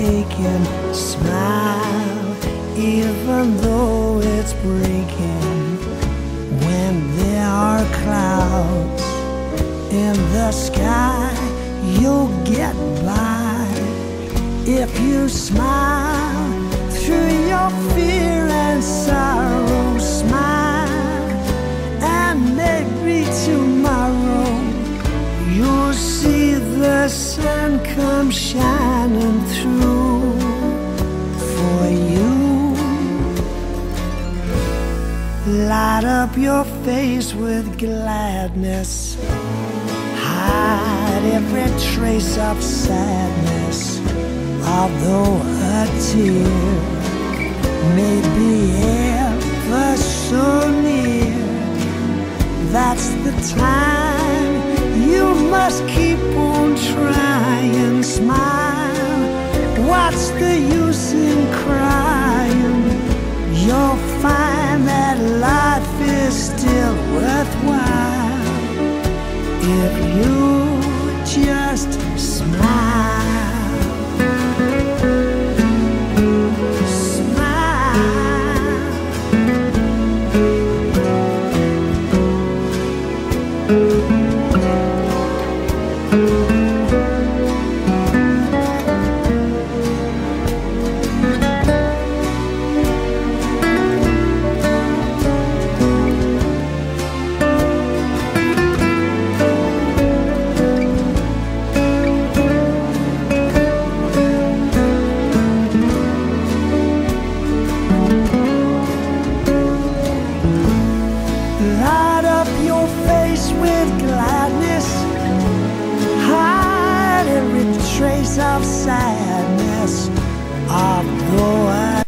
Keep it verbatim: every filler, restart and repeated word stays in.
aching. Smile even though it's breaking. When there are clouds in the sky, you'll get by if you smile through your fear and sorrow. Smile, and maybe tomorrow you'll see the sun come shining through for you. Light up your face with gladness. Hide every trace of sadness. Although a tear may be ever so near, that's the time you must keep on trying. Smile, what's the use in crying? You'll find that life is still worthwhile if you just smile. Light up your face with gladness. Hide every trace of sadness. Although a